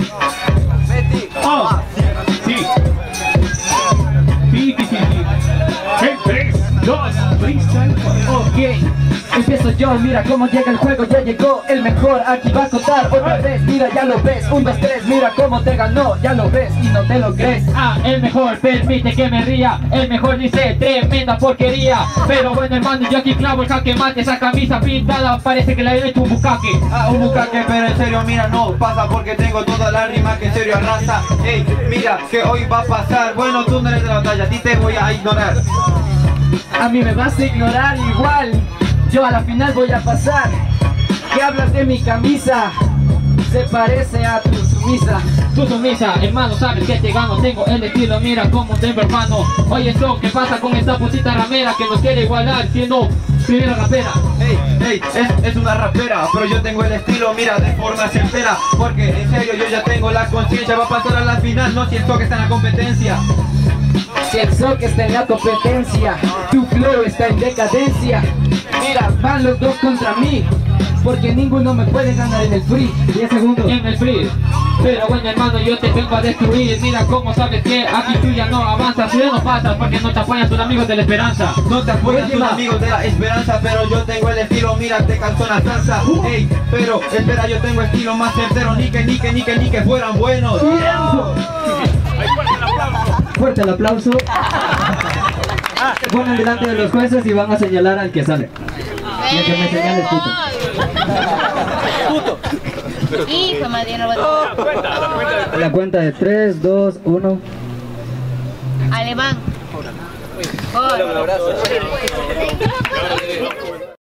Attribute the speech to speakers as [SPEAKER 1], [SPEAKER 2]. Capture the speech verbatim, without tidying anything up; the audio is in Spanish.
[SPEAKER 1] Betty.
[SPEAKER 2] Oh, sí. Sí, sí, sí, sí. En tres, dos, freestyle.
[SPEAKER 3] Ok, empiezo yo, mira cómo llega el juego, ya llegó el mejor, aquí va a contar otra vez, mira ya lo ves, un, dos, tres, mira cómo te ganó, ya lo ves y no te lo crees.
[SPEAKER 4] Ah, el mejor permite que me ría, el mejor dice tremenda porquería. Pero bueno hermano, yo aquí clavo el jaque mate, esa camisa pintada parece que le he hecho un bucaque.
[SPEAKER 1] Ah, un bucaque, pero en serio, mira, no pasa porque tengo toda la rima que en serio arrasa. Ey, mira, que hoy va a pasar. Bueno, tú no eres de la batalla, a ti te voy a ignorar.
[SPEAKER 3] A mí me vas a ignorar igual, yo a la final voy a pasar. ¿Qué hablas de mi camisa? Se parece a tu sumisa.
[SPEAKER 4] Tu sumisa, hermano, sabes que te gano, tengo el estilo, mira cómo tengo hermano. Oye, eso, ¿qué pasa con esta puntita ramera que nos quiere igualar siendo primera rapera?
[SPEAKER 1] Ey, ey, es, es una rapera, pero yo tengo el estilo, mira, de forma certera. Porque en serio yo ya tengo la conciencia, va a pasar a la final, no siento que está en la competencia.
[SPEAKER 3] Si el Zoc está en la competencia, tu flow está en decadencia. Mira, van los dos contra mí, porque ninguno me puede ganar en el free. diez segundos.
[SPEAKER 4] En el free. Pero bueno hermano, yo te vengo a destruir. Mira cómo sabes que aquí tú ya no avanzas, tú ya no pasas porque no te apoyan tus amigos de la esperanza.
[SPEAKER 1] No te apoyan tus amigos de la esperanza, pero yo tengo el estilo, mira, te canto una salsa. Ey, pero espera, yo tengo estilo más certero, ni que, ni que, ni que, ni que fueran buenos.
[SPEAKER 3] Fuerte el aplauso. Se ponen delante de los jueces y van a señalar al que sale. Y el que me señale es puto.
[SPEAKER 5] Hijo, madre, no va a...
[SPEAKER 3] A la cuenta de tres, dos, uno.
[SPEAKER 5] Alemán.
[SPEAKER 1] Un abrazo.